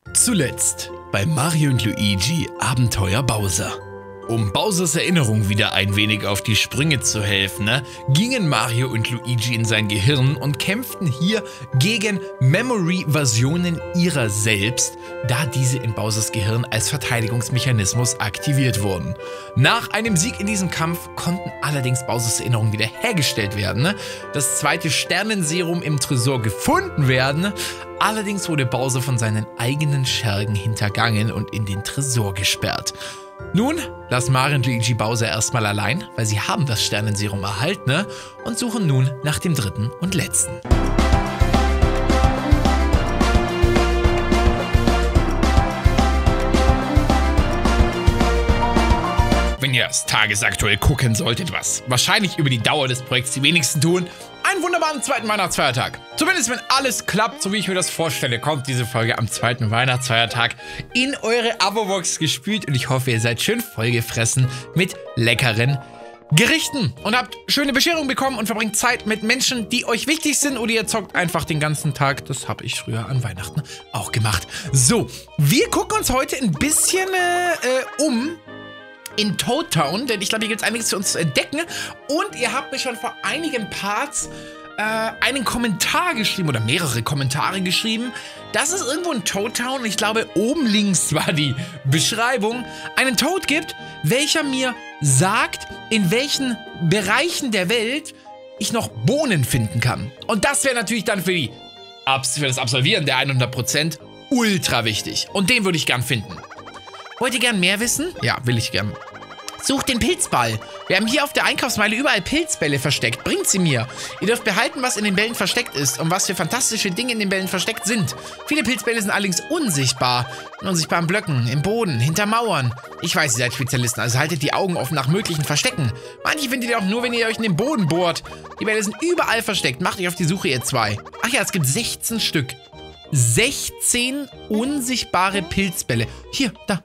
Zuletzt bei Mario und Luigi Abenteuer Bowser. Um Bowsers Erinnerung wieder ein wenig auf die Sprünge zu helfen, gingen Mario und Luigi in sein Gehirn und kämpften hier gegen Memory-Versionen ihrer selbst, da diese in Bowsers Gehirn als Verteidigungsmechanismus aktiviert wurden. Nach einem Sieg in diesem Kampf konnten allerdings Bowsers Erinnerungen wieder hergestellt werden, das zweite Sternenserum im Tresor gefunden werden. Allerdings wurde Bowser von seinen eigenen Schergen hintergangen und in den Tresor gesperrt. Nun lassen Mario und Luigi Bowser erstmal allein, weil sie haben das Sternenserum erhalten, und suchen nun nach dem dritten und letzten. Wenn ihr es tagesaktuell gucken solltet, was wahrscheinlich über die Dauer des Projekts die wenigsten tun, einen wunderbaren zweiten Weihnachtsfeiertag. Zumindest wenn alles klappt, so wie ich mir das vorstelle, kommt diese Folge am zweiten Weihnachtsfeiertag in eure Abo-Box gespült und ich hoffe, ihr seid schön vollgefressen mit leckeren Gerichten und habt schöne Bescherung bekommen und verbringt Zeit mit Menschen, die euch wichtig sind, oder ihr zockt einfach den ganzen Tag. Das habe ich früher an Weihnachten auch gemacht. So, wir gucken uns heute ein bisschen um in Toad Town, denn ich glaube, hier gibt es einiges für uns zu entdecken. Und ihr habt mir schon vor einigen Parts einen Kommentar geschrieben oder mehrere Kommentare geschrieben, dass es irgendwo in Toad Town, ich glaube oben links war die Beschreibung, einen Toad gibt, welcher mir sagt, in welchen Bereichen der Welt ich noch Bohnen finden kann. Und das wäre natürlich dann für das Absolvieren der 100% ultra wichtig. Und den würde ich gern finden. Wollt ihr gern mehr wissen? Ja, will ich gern. Sucht den Pilzball. Wir haben hier auf der Einkaufsmeile überall Pilzbälle versteckt. Bringt sie mir. Ihr dürft behalten, was in den Bällen versteckt ist und was für fantastische Dinge in den Bällen versteckt sind. Viele Pilzbälle sind allerdings unsichtbar. In unsichtbaren Blöcken, im Boden, hinter Mauern. Ich weiß, ihr seid Spezialisten, also haltet die Augen offen nach möglichen Verstecken. Manche findet ihr auch nur, wenn ihr euch in den Boden bohrt. Die Bälle sind überall versteckt. Macht euch auf die Suche, ihr zwei. Ach ja, es gibt 16 Stück. 16 unsichtbare Pilzbälle. Hier, da.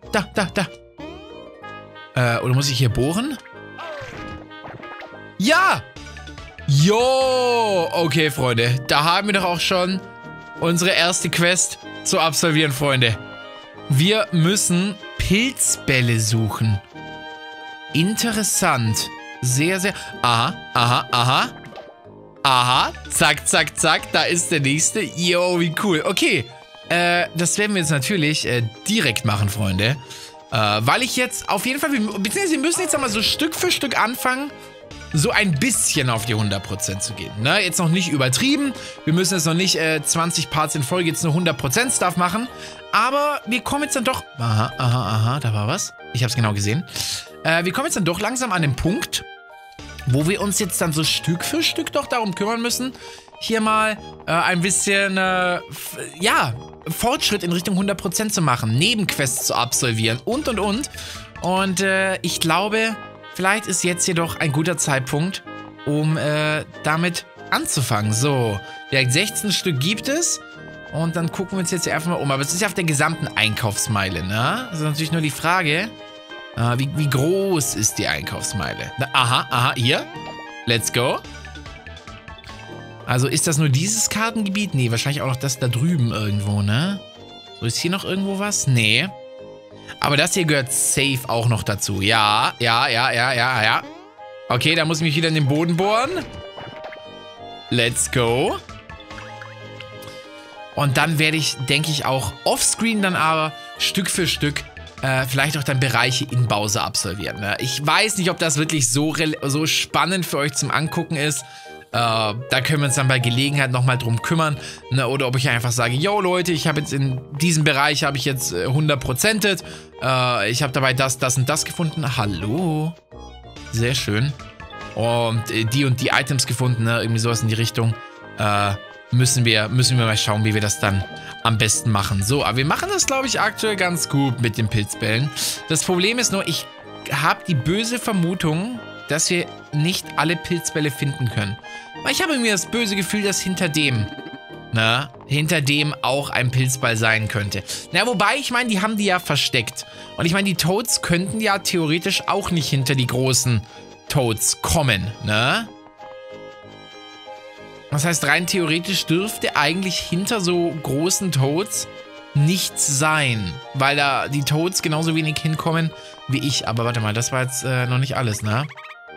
Oder muss ich hier bohren? Ja! Jo! Okay, Freunde. Da haben wir doch auch schon unsere erste Quest zu absolvieren, Freunde. Wir müssen Pilzbälle suchen. Interessant. Sehr, sehr... Aha. Zack. Da ist der nächste. Jo, wie cool. Okay. Das werden wir jetzt natürlich direkt machen, Freunde. Weil ich jetzt auf jeden Fall, beziehungsweise wir müssen jetzt einmal so Stück für Stück anfangen, so ein bisschen auf die 100% zu gehen. Ne? Jetzt noch nicht übertrieben. Wir müssen jetzt noch nicht 20 Parts in Folge jetzt nur 100% Stuff machen. Aber wir kommen jetzt dann doch... Aha, da war was. Ich habe es genau gesehen. Wir kommen jetzt dann doch langsam an den Punkt, wo wir uns jetzt dann so Stück für Stück doch darum kümmern müssen, hier mal ein bisschen, Fortschritt in Richtung 100% zu machen, Nebenquests zu absolvieren und. Und ich glaube, vielleicht ist jetzt jedoch ein guter Zeitpunkt, um damit anzufangen. So, direkt 16 Stück gibt es und dann gucken wir uns jetzt hier einfach mal um. Aber es ist ja auf der gesamten Einkaufsmeile, ne? Das ist natürlich nur die Frage, wie groß ist die Einkaufsmeile? Aha, hier. Let's go. Also ist das nur dieses Kartengebiet? Nee, wahrscheinlich auch noch das da drüben irgendwo, ne? So, ist hier noch irgendwo was? Nee. Aber das hier gehört safe auch noch dazu. Ja. Okay, da muss ich mich wieder in den Boden bohren. Let's go. Und dann werde ich, denke ich, auch offscreen dann aber Stück für Stück vielleicht auch dann Bereiche in Bowser absolvieren. Ne? Ich weiß nicht, ob das wirklich so spannend für euch zum Angucken ist. Da können wir uns dann bei Gelegenheit nochmal drum kümmern. Ne? Oder ob ich einfach sage, yo Leute, ich habe jetzt in diesem Bereich habe ich jetzt 100%. Ich habe dabei das und das gefunden. Hallo. Sehr schön. Und die Items gefunden, ne? Irgendwie sowas in die Richtung. Müssen wir mal schauen, wie wir das dann am besten machen. So, aber wir machen das, glaube ich, aktuell ganz gut mit den Pilzbällen. Das Problem ist nur, ich habe die böse Vermutung, dass wir nicht alle Pilzbälle finden können. Weil ich habe mir das böse Gefühl, dass hinter dem auch ein Pilzball sein könnte. Na, wobei, ich meine, die haben die ja versteckt. Und ich meine, die Toads könnten ja theoretisch auch nicht hinter die großen Toads kommen, ne? Das heißt, rein theoretisch dürfte eigentlich hinter so großen Toads nichts sein, weil da die Toads genauso wenig hinkommen wie ich. Aber warte mal, das war jetzt noch nicht alles, ne?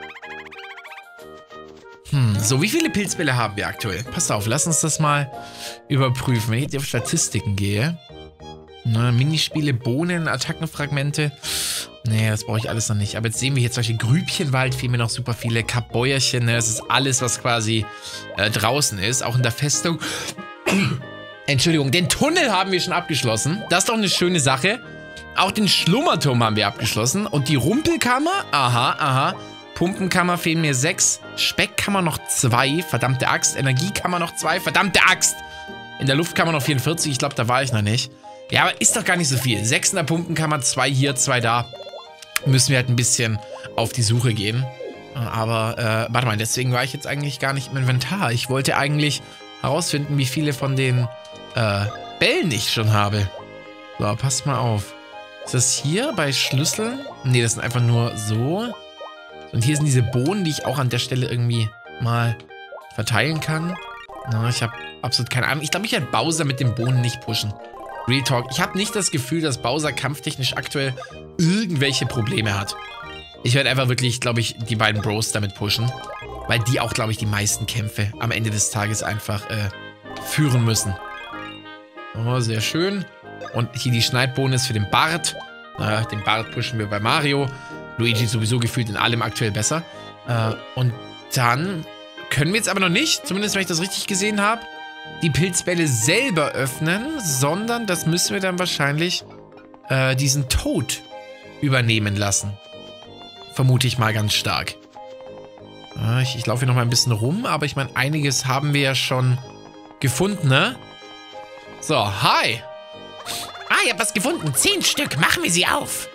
So, wie viele Pilzbälle haben wir aktuell? Pass auf, lass uns das mal überprüfen. Wenn ich jetzt auf Statistiken gehe. Ne, Minispiele, Bohnen, Attackenfragmente. Nee, das brauche ich alles noch nicht. Aber jetzt sehen wir hier zum Beispiel Grübchenwald, fehlen mir noch super viele. Kappbäuerchen, ne? Das ist alles, was quasi draußen ist. Auch in der Festung. Entschuldigung, den Tunnel haben wir schon abgeschlossen. Das ist doch eine schöne Sache. Auch den Schlummerturm haben wir abgeschlossen. Und die Rumpelkammer, aha. Pumpenkammer fehlen mir 6. Speckkammer noch 2. Verdammte Axt. Energiekammer noch 2. Verdammte Axt. In der Luftkammer noch 44. Ich glaube, da war ich noch nicht. Ja, aber ist doch gar nicht so viel. 6 in der Pumpenkammer, 2 hier, 2 da. Müssen wir halt ein bisschen auf die Suche gehen. Aber, warte mal, deswegen war ich jetzt eigentlich gar nicht im Inventar. Ich wollte eigentlich herausfinden, wie viele von den Bällen ich schon habe. So, passt mal auf. Ist das hier bei Schlüsseln? Nee, das sind einfach nur so. Und hier sind diese Bohnen, die ich auch an der Stelle irgendwie mal verteilen kann. Na, ich habe absolut keine Ahnung. Ich glaube, ich werde Bowser mit den Bohnen nicht pushen. Real Talk. Ich habe nicht das Gefühl, dass Bowser kampftechnisch aktuell irgendwelche Probleme hat. Ich werde einfach wirklich, glaube ich, die beiden Bros damit pushen. Weil die auch, glaube ich, die meisten Kämpfe am Ende des Tages einfach führen müssen. Oh, sehr schön. Und hier die Schneidbohne ist für den Bart. Den Bart pushen wir bei Mario. Luigi ist sowieso gefühlt in allem aktuell besser. Und dann können wir jetzt aber noch nicht, zumindest wenn ich das richtig gesehen habe, die Pilzbälle selber öffnen, sondern das müssen wir dann wahrscheinlich diesen Toad übernehmen lassen. Vermute ich mal ganz stark. Ich laufe hier noch mal ein bisschen rum, aber ich meine, einiges haben wir ja schon gefunden, ne? So, hi! Ah, ihr habt was gefunden. 10 Stück. Machen wir sie auf.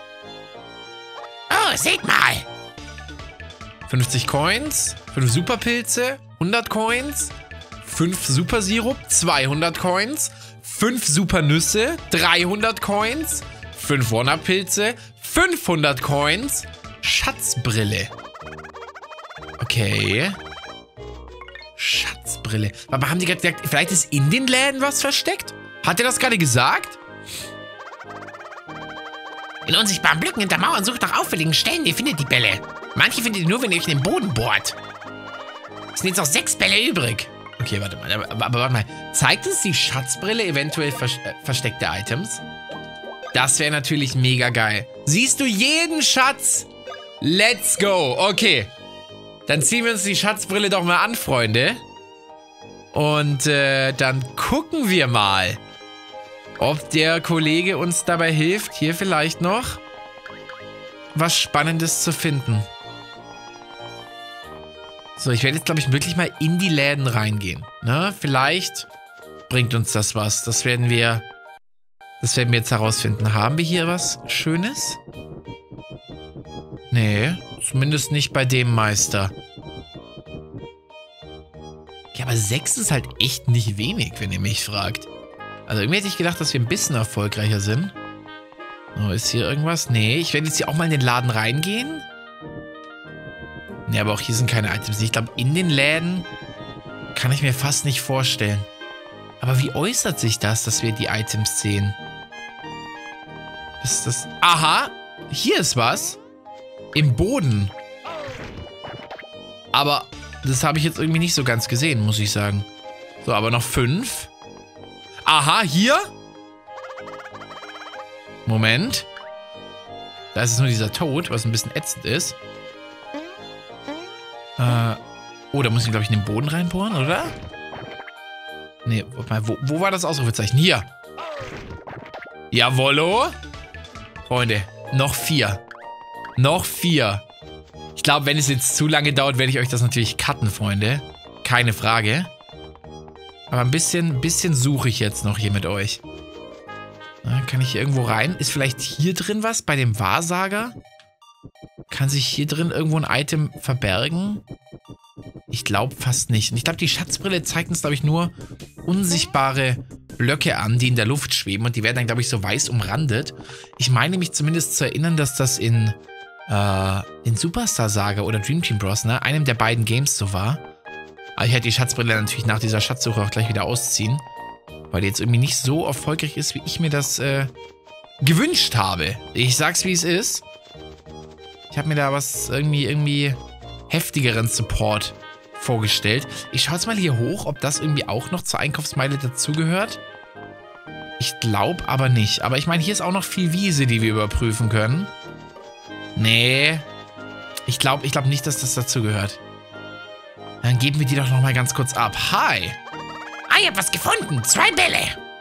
Oh, seht mal. 50 Coins, 5 Superpilze, 100 Coins, 5 Supersirup, 200 Coins, 5 Supernüsse, 300 Coins, 5 One-Up-Pilze, 500 Coins, Schatzbrille. Okay. Schatzbrille. Aber haben die gerade gesagt, vielleicht ist in den Läden was versteckt? Hat er das gerade gesagt? In unsichtbaren Blöcken hinter Mauern sucht nach auffälligen Stellen, ihr findet die Bälle. Manche findet ihr nur, wenn ihr euch in den Boden bohrt. Es sind jetzt noch 6 Bälle übrig. Okay, warte mal. Aber warte mal. Zeigt uns die Schatzbrille eventuell versteckte Items? Das wäre natürlich mega geil. Siehst du jeden Schatz? Let's go. Okay. Dann ziehen wir uns die Schatzbrille doch mal an, Freunde. Und dann gucken wir mal, ob der Kollege uns dabei hilft, hier vielleicht noch was Spannendes zu finden. So, ich werde jetzt, glaube ich, wirklich mal in die Läden reingehen. Ne? Vielleicht bringt uns das was. Das werden wir jetzt herausfinden. Haben wir hier was Schönes? Nee, zumindest nicht bei dem Meister. Ja, aber 6 ist halt echt nicht wenig, wenn ihr mich fragt. Also irgendwie hätte ich gedacht, dass wir ein bisschen erfolgreicher sind. Oh, ist hier irgendwas? Nee, ich werde jetzt hier auch mal in den Laden reingehen. Nee, aber auch hier sind keine Items. Ich glaube, in den Läden kann ich mir fast nicht vorstellen. Aber wie äußert sich das, dass wir die Items sehen? Ist das... Aha! Hier ist was. Im Boden. Aber das habe ich jetzt irgendwie nicht so ganz gesehen, muss ich sagen. So, aber noch 5. Aha, hier? Moment. Da ist es nur dieser Toad, was ein bisschen ätzend ist. Oh, da muss ich, glaube ich, in den Boden reinbohren, oder? Nee, wo war das Ausrufezeichen? Hier. Jawollo. Freunde, noch 4. Noch 4. Ich glaube, wenn es jetzt zu lange dauert, werde ich euch das natürlich cutten, Freunde. Keine Frage. Aber ein bisschen suche ich jetzt noch hier mit euch. Na, kann ich hier irgendwo rein? Ist vielleicht hier drin was bei dem Wahrsager? Kann sich hier drin irgendwo ein Item verbergen? Ich glaube fast nicht. Und ich glaube, die Schatzbrille zeigt uns, glaube ich, nur unsichtbare Blöcke an, die in der Luft schweben. Und die werden dann, glaube ich, so weiß umrandet. Ich meine mich zumindest zu erinnern, dass das in Superstar Saga oder Dream Team Bros, ne, einem der beiden Games so war. Aber ich hätte die Schatzbrille natürlich nach dieser Schatzsuche auch gleich wieder ausziehen. weil die jetzt irgendwie nicht so erfolgreich ist, wie ich mir das gewünscht habe. Ich sag's, wie es ist. Ich habe mir da was irgendwie heftigeren Support vorgestellt. Ich schaue jetzt mal hier hoch, ob das irgendwie auch noch zur Einkaufsmeile dazugehört. Ich glaube aber nicht. Aber ich meine, hier ist auch noch viel Wiese, die wir überprüfen können. Nee. Ich glaube nicht, dass das dazugehört. Dann geben wir die doch nochmal ganz kurz ab. Hi. Ah, ich hab was gefunden. 2 Bälle.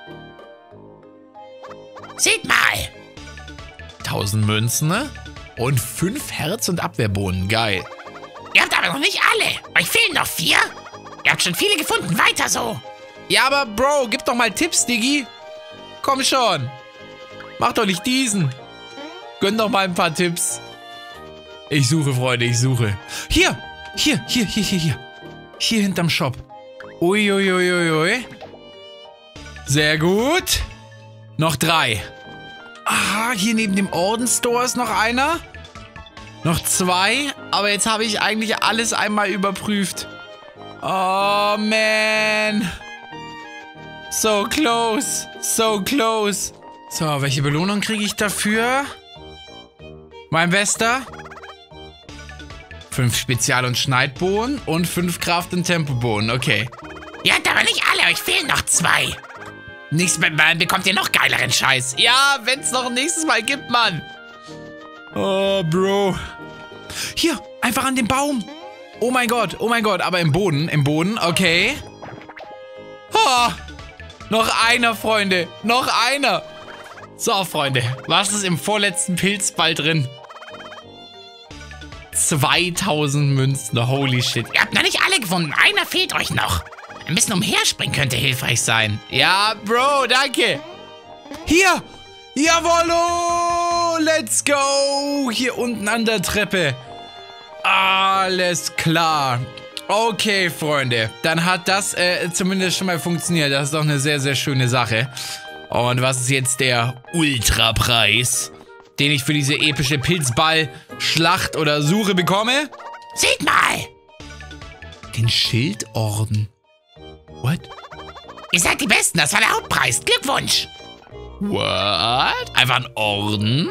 Seht mal. 1000 Münzen, ne? Und 5 Herz- und Abwehrbohnen. Geil. Ihr habt aber noch nicht alle. Euch fehlen noch 4. Ihr habt schon viele gefunden. Weiter so. Ja, aber Bro, gib doch mal Tipps, Diggi. Komm schon. Mach doch nicht diesen. Gönn doch mal ein paar Tipps. Ich suche, Freunde, ich suche. Hier. Hier hinterm Shop. Uiuiuiui. Sehr gut. Noch 3. Aha, hier neben dem Ordensstore ist noch einer. Noch 2. Aber jetzt habe ich eigentlich alles einmal überprüft. Oh, man. So close. So close. So, welche Belohnung kriege ich dafür? Mein Bester. 5 Spezial- und Schneidbohnen und 5 Kraft- und Tempobohnen. Okay. Ihr habt aber nicht alle. Euch fehlen noch 2. Nächstes Mal bekommt ihr noch geileren Scheiß. Ja, wenn es noch ein nächstes Mal gibt, Mann. Oh, Bro. Hier, einfach an dem Baum. Oh mein Gott, aber im Boden, okay. Oh, noch einer, Freunde, noch einer. So, Freunde, was ist im vorletzten Pilzball drin? 2000 Münzen, holy shit. Ihr habt noch nicht alle gefunden. Einer fehlt euch noch. Ein bisschen umherspringen könnte hilfreich sein. Ja, Bro, danke. Hier, jawollo, let's go. Hier unten an der Treppe. Alles klar. Okay, Freunde, dann hat das zumindest schon mal funktioniert. Das ist doch eine sehr, sehr schöne Sache. Und was ist jetzt der Ultrapreis, den ich für diese epische Pilzball-Schlacht oder Suche bekomme? Seht mal. Den Schildorden. What? Ihr seid die Besten, das war der Hauptpreis. Glückwunsch. What? Einfach ein Orden?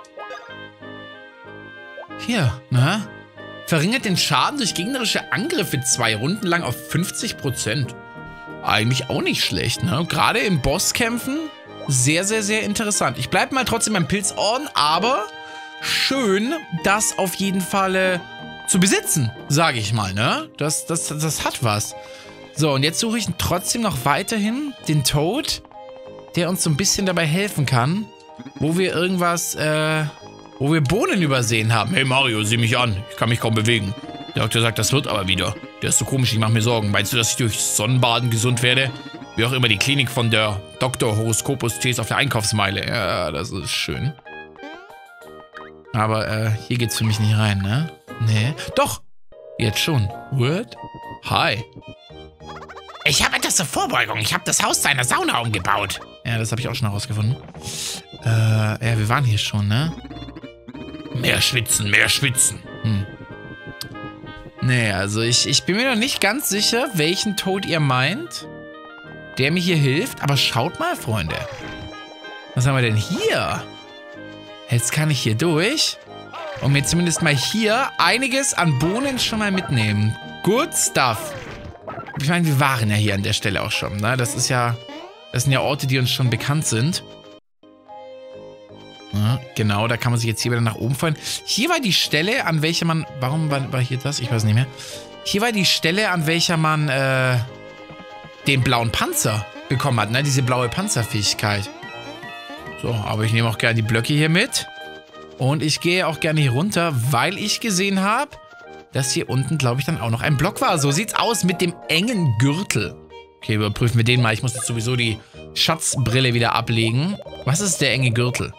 Hier, ne? Verringert den Schaden durch gegnerische Angriffe 2 Runden lang auf 50%. Eigentlich auch nicht schlecht, ne? Gerade in Bosskämpfen sehr, sehr, sehr interessant. Ich bleibe mal trotzdem beim Pilzorden, aber schön, das auf jeden Fall zu besitzen, sage ich mal, ne? Das hat was. So, und jetzt suche ich trotzdem noch weiterhin den Toad, der uns so ein bisschen dabei helfen kann, wo wir irgendwas, wo wir Bohnen übersehen haben. Hey Mario, sieh mich an. Ich kann mich kaum bewegen. Der Doktor sagt, das wird aber wieder. Der ist so komisch, ich mache mir Sorgen. Meinst du, dass ich durch Sonnenbaden gesund werde? Wie auch immer die Klinik von der Dr. Horoskopus Tees auf der Einkaufsmeile. Ja, das ist schön. Aber hier geht's für mich nicht rein, ne? Nee. Doch! Jetzt schon. What? Hi. Ich habe etwas zur Vorbeugung. Ich habe das Haus zu einer Sauna umgebaut. Ja, das habe ich auch schon herausgefunden. Ja, wir waren hier schon, ne? Mehr schwitzen, mehr schwitzen. Nee, also ich bin mir noch nicht ganz sicher, welchen Toad ihr meint, der mir hier hilft. Aber schaut mal, Freunde. Was haben wir denn hier? Jetzt kann ich hier durch und mir zumindest mal hier einiges an Bohnen schon mal mitnehmen. Good stuff. Ich meine, wir waren ja hier an der Stelle auch schon, ne? Das sind ja Orte, die uns schon bekannt sind. Ja, genau, da kann man sich jetzt hier wieder nach oben fallen. Hier war die Stelle, an welcher man... Warum war hier das? Ich weiß nicht mehr. Hier war die Stelle, an welcher man den blauen Panzer bekommen hat, ne? Diese blaue Panzerfähigkeit. So, aber ich nehme auch gerne die Blöcke hier mit. Und ich gehe auch gerne hier runter, weil ich gesehen habe, dass hier unten, glaube ich, dann auch noch ein Block war. So sieht's aus mit dem engen Gürtel. Okay, überprüfen wir den mal. Ich muss jetzt sowieso die Schatzbrille wieder ablegen. Was ist der enge Gürtel?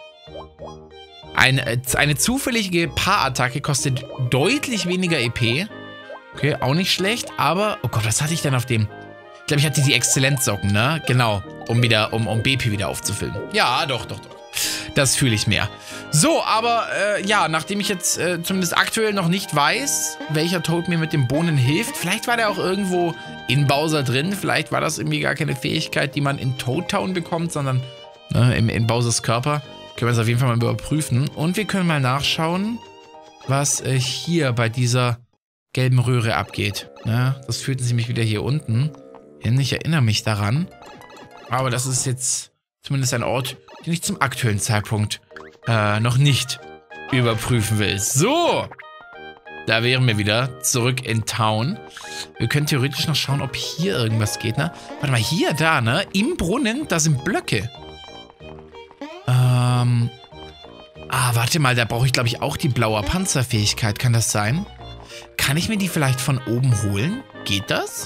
Eine zufällige Paarattacke kostet deutlich weniger EP. Okay, auch nicht schlecht, aber... Oh Gott, was hatte ich denn auf dem... Ich glaube, ich hatte die Exzellenzsocken, ne? Genau, um BP wieder aufzufüllen. Ja, doch. Das fühle ich mehr. So, aber ja, nachdem ich jetzt zumindest aktuell noch nicht weiß, welcher Toad mir mit den Bohnen hilft, vielleicht war der auch irgendwo in Bowser drin, vielleicht war das irgendwie gar keine Fähigkeit, die man in Toad Town bekommt, sondern in Bowsers Körper. Können wir es auf jeden Fall mal überprüfen. Und wir können mal nachschauen, was hier bei dieser gelben Röhre abgeht. Ja, das führt nämlich wieder hier unten hin. Ich erinnere mich daran. Aber das ist jetzt zumindest ein Ort, den ich zum aktuellen Zeitpunkt noch nicht überprüfen will. So, da wären wir wieder zurück in Town. Wir können theoretisch noch schauen, ob hier irgendwas geht, ne? Warte mal, hier, da, ne? Im Brunnen, da sind Blöcke. Warte mal, da brauche ich, glaube ich, auch die blaue Panzerfähigkeit. Kann das sein? Kann ich mir die vielleicht von oben holen? Geht das?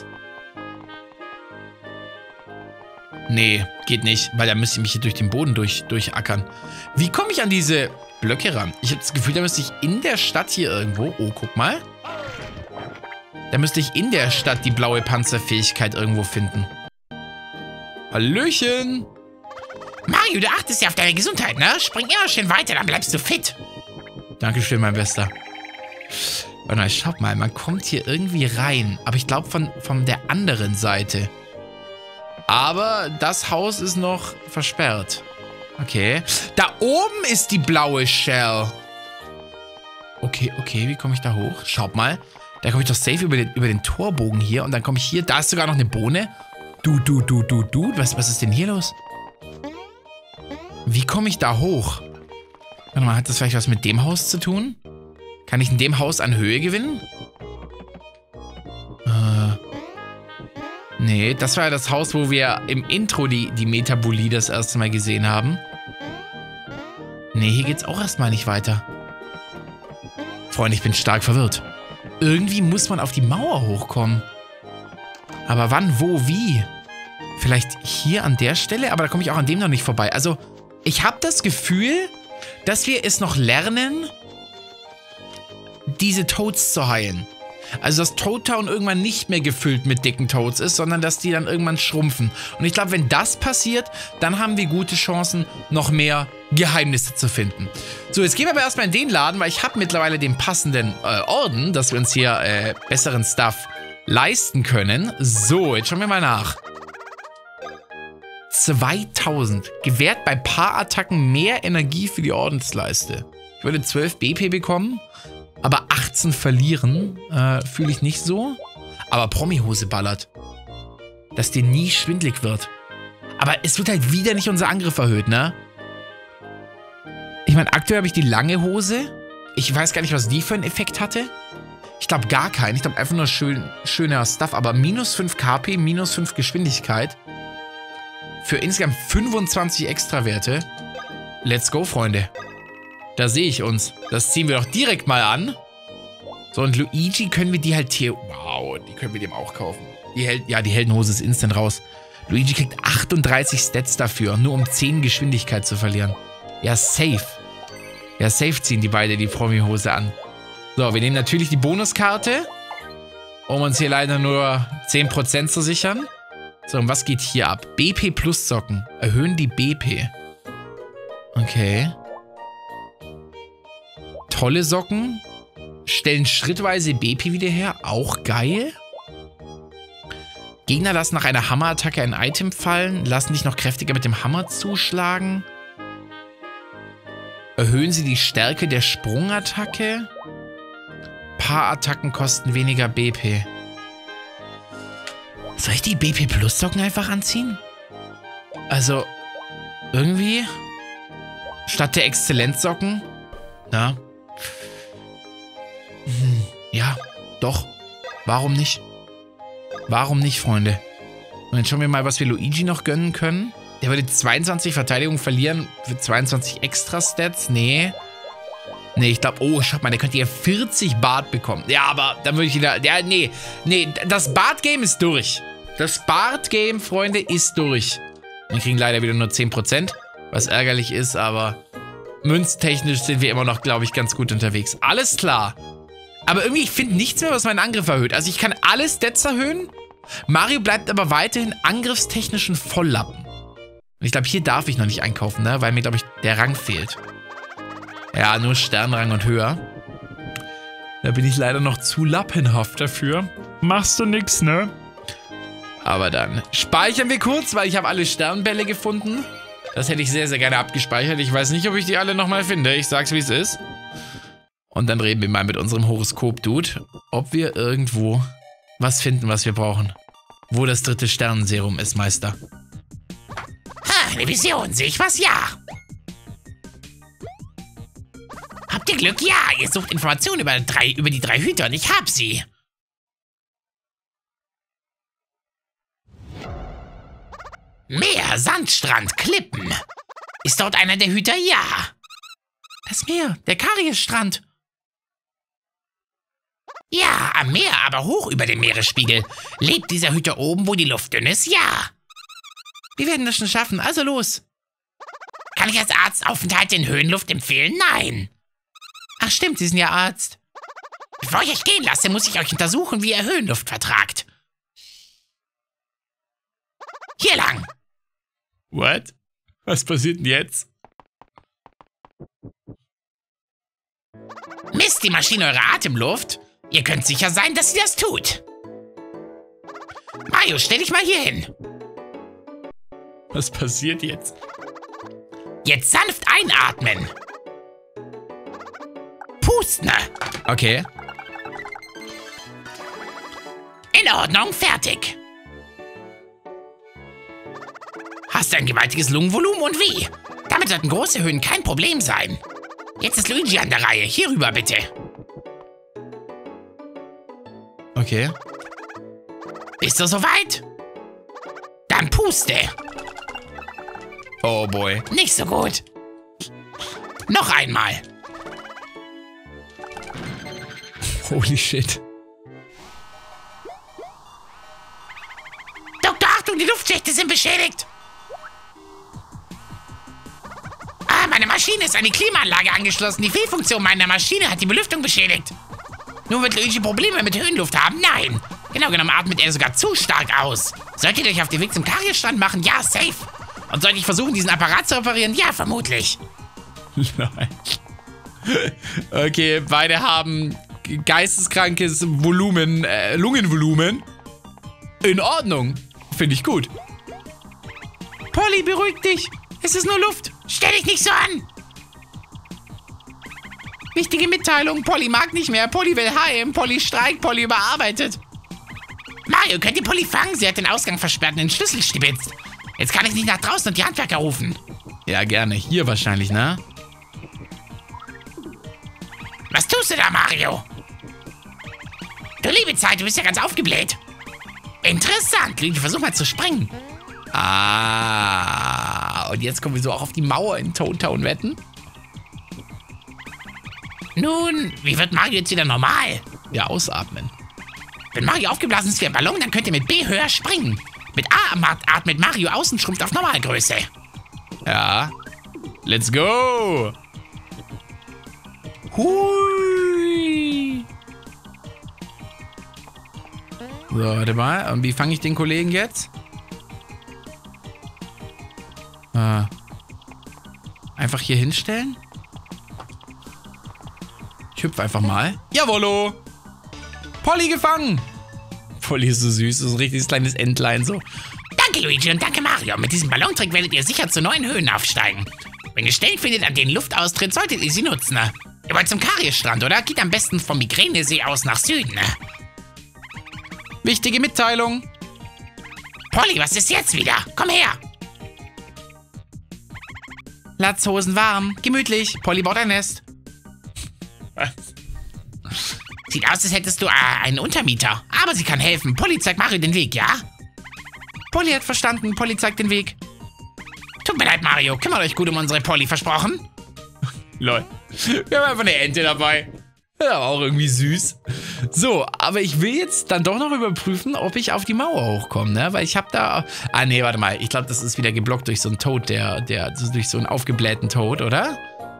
Nee, geht nicht, weil da müsste ich mich hier durch den Boden durchackern. Wie komme ich an diese Blöcke ran? Ich habe das Gefühl, da müsste ich in der Stadt hier irgendwo... Oh, guck mal. Da müsste ich in der Stadt die blaue Panzerfähigkeit irgendwo finden. Hallöchen! Mario, du achtest ja auf deine Gesundheit, ne? Spring immer schön weiter, dann bleibst du fit. Dankeschön, mein Bester. Warte mal, schaut mal, man kommt hier irgendwie rein. Aber ich glaube von der anderen Seite. Aber das Haus ist noch versperrt. Okay. Da oben ist die blaue Shell. Okay, wie komme ich da hoch? Schaut mal. Da komme ich doch safe über den Torbogen hier. Und dann komme ich hier. Da ist sogar noch eine Bohne. Du. Was ist denn hier los? Wie komme ich da hoch? Warte mal, hat das vielleicht was mit dem Haus zu tun? Kann ich in dem Haus an Höhe gewinnen? Nee, das war ja das Haus, wo wir im Intro die Metabolie das erste Mal gesehen haben. Nee, hier geht's auch erstmal nicht weiter. Freunde, ich bin stark verwirrt. Irgendwie muss man auf die Mauer hochkommen. Aber wann, wo, wie? Vielleicht hier an der Stelle? Aber da komme ich auch an dem noch nicht vorbei. Also, ich habe das Gefühl, dass wir es noch lernen, diese Toads zu heilen. Also, dass Toad Town irgendwann nicht mehr gefüllt mit dicken Toads ist, sondern dass die dann irgendwann schrumpfen. Und ich glaube, wenn das passiert, dann haben wir gute Chancen, noch mehr Geheimnisse zu finden. So, jetzt gehen wir aber erstmal in den Laden, weil ich habe mittlerweile den passenden Orden, dass wir uns hier besseren Stuff leisten können. So, jetzt schauen wir mal nach. 2000. Gewährt bei Paarattacken mehr Energie für die Ordensleiste. Ich würde 12 BP bekommen, aber 18 verlieren. Fühle ich nicht so. Aber Promi-Hose ballert. Dass dir nie schwindlig wird. Aber es wird halt wieder nicht unser Angriff erhöht, ne? Ich meine, aktuell habe ich die lange Hose. Ich weiß gar nicht, was die für einen Effekt hatte. Ich glaube gar keinen. Ich glaube einfach nur schöner Stuff. Aber minus 5 KP, minus 5 Geschwindigkeit. Für insgesamt 25 Extrawerte. Let's go, Freunde. Da sehe ich uns. Das ziehen wir doch direkt mal an. So, und Luigi können wir die halt... Wow, die können wir dem auch kaufen. Die Heldenhose ist instant raus. Luigi kriegt 38 Stats dafür, nur um 10 Geschwindigkeit zu verlieren. Ja, safe. Ja, safe ziehen die beide die Promi-Hose an. So, wir nehmen natürlich die Bonuskarte, um uns hier leider nur 10% zu sichern. So, und was geht hier ab? BP plus Socken. Erhöhen die BP. Okay. Tolle Socken. Stellen schrittweise BP wieder her. Auch geil. Gegner lassen nach einer Hammerattacke ein Item fallen. Lassen dich noch kräftiger mit dem Hammer zuschlagen. Erhöhen sie die Stärke der Sprungattacke. Paarattacken kosten weniger BP. Soll ich die BP Plus Socken einfach anziehen? Also, irgendwie statt der Exzellenzsocken? Na? Ja, doch. Warum nicht? Warum nicht, Freunde? Und jetzt schauen wir mal, was wir Luigi noch gönnen können. Der würde 22 Verteidigung verlieren für 22 Extra-Stats. Nee. Nee, ich glaube, oh, schaut mal, der könnte hier 40 Bart bekommen. Ja, aber dann würde ich wieder... Ja, nee, das Bart-Game ist durch. Das Bart-Game, Freunde, ist durch. Wir kriegen leider wieder nur 10%, was ärgerlich ist, aber münztechnisch sind wir immer noch, glaube ich, ganz gut unterwegs. Alles klar. Aber irgendwie, ich finde nichts mehr, was meinen Angriff erhöht. Also ich kann alle Stats erhöhen. Mario bleibt aber weiterhin angriffstechnisch ein Volllappen. Und ich glaube, hier darf ich noch nicht einkaufen, ne? Weil mir, glaube ich, der Rang fehlt. Ja, nur Sternrang und höher. Da bin ich leider noch zu lappenhaft dafür. Machst du nix, ne? Aber dann speichern wir kurz, weil ich habe alle Sternbälle gefunden. Das hätte ich sehr, sehr gerne abgespeichert. Ich weiß nicht, ob ich die alle nochmal finde. Ich sag's, wie es ist. Und dann reden wir mal mit unserem Horoskop-Dude, ob wir irgendwo was finden, was wir brauchen. Wo das 3. Sternenserum ist, Meister. Ha, eine Vision. Sehe ich was? Ja. Habt ihr Glück? Ja. Ihr sucht Informationen über die 3 Hüter und ich hab sie. Meer, Sandstrand, Klippen. Ist dort einer der Hüter? Ja. Das Meer, der Kariusstrand. Ja, am Meer, aber hoch über dem Meeresspiegel. Lebt dieser Hüter oben, wo die Luft dünn ist? Ja. Wir werden das schon schaffen, also los. Kann ich als Arzt Aufenthalte in Höhenluft empfehlen? Nein. Ach stimmt, Sie sind ja Arzt. Bevor ich euch gehen lasse, muss ich euch untersuchen, wie ihr Höhenluft vertragt. Hier lang. What? Was passiert denn jetzt? Misst die Maschine eure Atemluft? Ihr könnt sicher sein, dass sie das tut. Mario, stell dich mal hier hin. Was passiert jetzt? Jetzt sanft einatmen. Pusten. Okay. In Ordnung, fertig. Hast du ein gewaltiges Lungenvolumen und wie? Damit sollten große Höhen kein Problem sein. Jetzt ist Luigi an der Reihe. Hier rüber bitte. Okay. Bist du soweit? Dann puste. Oh boy. Nicht so gut. Noch einmal. Holy shit. Doktor, Achtung, die Luftschächte sind beschädigt. Meine Maschine ist an die Klimaanlage angeschlossen. Die Fehlfunktion meiner Maschine hat die Belüftung beschädigt. Nun wird Luigi Probleme mit Höhenluft haben? Nein. Genau genommen atmet er sogar zu stark aus. Solltet ihr euch auf den Weg zum Kariusstrand machen? Ja, safe. Und sollte ich versuchen, diesen Apparat zu reparieren? Ja, vermutlich. Nein. Okay, beide haben geisteskrankes Volumen, Lungenvolumen. In Ordnung. Finde ich gut. Polly, beruhig dich. Es ist nur Luft. Stell dich nicht so an. Wichtige Mitteilung. Polly mag nicht mehr. Polly will heim. Polly streikt. Polly überarbeitet. Mario, könnt ihr Polly fangen? Sie hat den Ausgang versperrt und den Schlüssel stibitzt. Jetzt kann ich nicht nach draußen und die Handwerker rufen. Ja, gerne. Hier wahrscheinlich, ne? Was tust du da, Mario? Du liebe Zeit, du bist ja ganz aufgebläht. Interessant. Luigi, versuch mal zu springen. Ah, und jetzt kommen wir so auch auf die Mauer in Toad Town wetten? Nun, wie wird Mario jetzt wieder normal? Ja, ausatmen. Wenn Mario aufgeblasen ist wie ein Ballon, dann könnt ihr mit B höher springen. Mit A atmet Mario außen, schrumpft auf Normalgröße. Ja. Let's go! Hui! So, warte mal. Und wie fange ich den Kollegen jetzt? Einfach hier hinstellen? Ich hüpfe einfach mal. Jawollo! Polly gefangen! Polly ist so süß, so ein richtiges kleines Entlein so. Danke, Luigi, und danke, Mario. Mit diesem Ballontrick werdet ihr sicher zu neuen Höhen aufsteigen. Wenn ihr Stellen findet, an denen Luft austritt, solltet ihr sie nutzen. Ihr wollt zum Kariusstrand, oder? Geht am besten vom Migränesee aus nach Süden. Wichtige Mitteilung. Polly, was ist jetzt wieder? Komm her! Latzhosen warm, gemütlich. Polly baut ein Nest. Was? Sieht aus, als hättest du einen Untermieter. Aber sie kann helfen. Polly zeigt Mario den Weg, ja? Polly hat verstanden. Polly zeigt den Weg. Tut mir leid, Mario. Kümmert euch gut um unsere Polly, versprochen? Lol. Wir haben einfach eine Ente dabei. Ja, auch irgendwie süß. So, aber ich will jetzt dann doch noch überprüfen, ob ich auf die Mauer hochkomme, ne? Weil ich habe da... Ah, nee, warte mal. Ich glaube, das ist wieder geblockt durch so einen Toad, durch so einen aufgeblähten Toad, oder?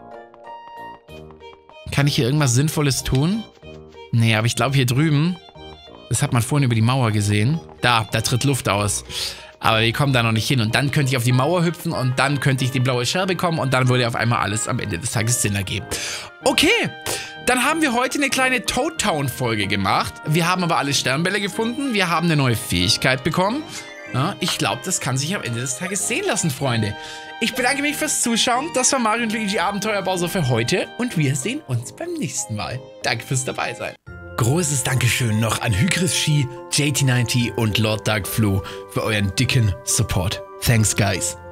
Kann ich hier irgendwas Sinnvolles tun? Nee, aber ich glaube hier drüben, das hat man vorhin über die Mauer gesehen. Da tritt Luft aus. Aber wir kommen da noch nicht hin. Und dann könnte ich auf die Mauer hüpfen und dann könnte ich die blaue Scherbe bekommen und dann würde auf einmal alles am Ende des Tages Sinn ergeben. Okay, dann haben wir heute eine kleine Toad Town Folge gemacht. Wir haben aber alle Sternbälle gefunden. Wir haben eine neue Fähigkeit bekommen. Ja, ich glaube, das kann sich am Ende des Tages sehen lassen, Freunde. Ich bedanke mich fürs Zuschauen. Das war Mario und Luigi Abenteuerbowser für heute. Und wir sehen uns beim nächsten Mal. Danke fürs Dabeisein. Großes Dankeschön noch an Hygris Shi, JT90 und Lord Dark Flu für euren dicken Support. Thanks, guys.